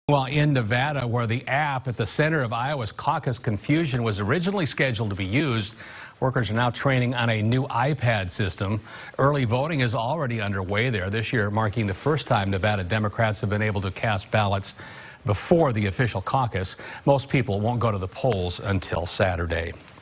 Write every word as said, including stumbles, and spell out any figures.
Well, in Nevada, where the app at the center of Iowa's Caucus confusion was originally scheduled to be used, workers are now training on a new iPad system. Early voting is already underway there, this year marking the first time Nevada Democrats have been able to cast ballots before the official caucus. Most people won't go to the polls until Saturday.